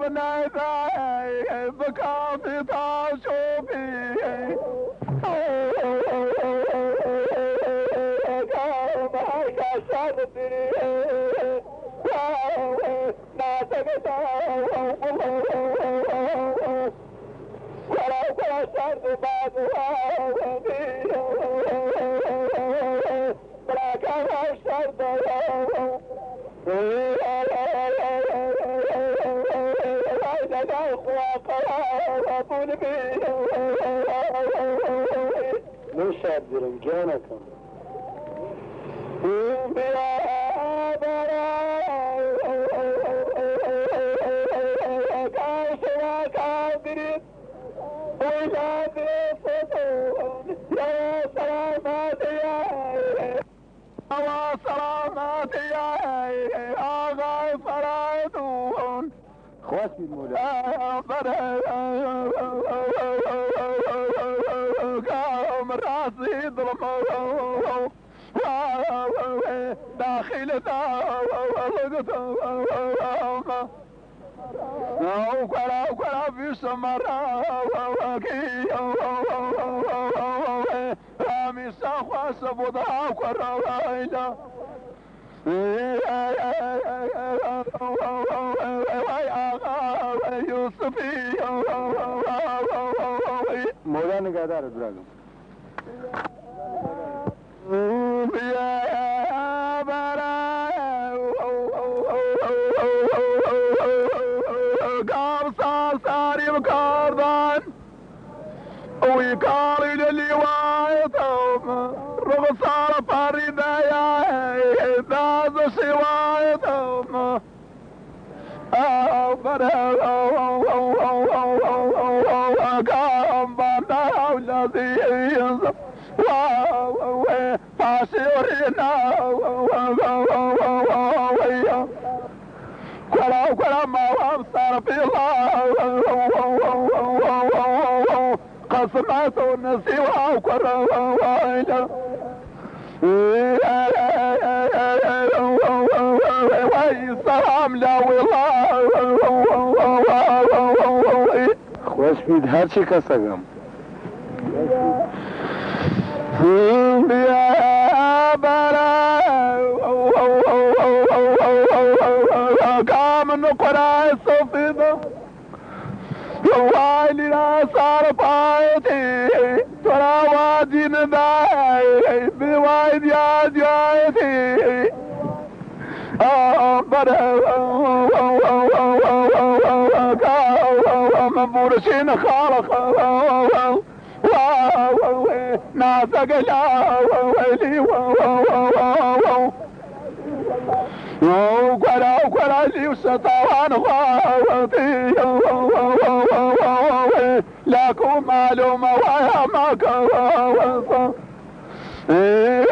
نايفاي بكافي تشوفي معك شرطي ناسك ولو كنت شرط بعدها بلا كان شرط نشهد برمجانكم خواست بید مولا راسي ضرمه داخلته وكلا في سمرة رامي ساخوا سبوضها وكرا يوسفي مولا نگهدار براگم يا برا قام صاري بكاردان ويقال للي وايتهم رغصار فريدة يا داز سوايتهم قام بنا الذي ينزل فاسيرنا كلا ما وابصر في الله قسمت النسوى وكرا السلام لا والله خوش بید هر چی کسگم يا برا قام نقرا الصفيدة وعلي لا صار فايتي ترى وادي نداي بوايد يا جايتي مبورشين خالق ناسك لا ويلي وقرا لي وسطوان خواتي لكم معلومة ويا ما كواسا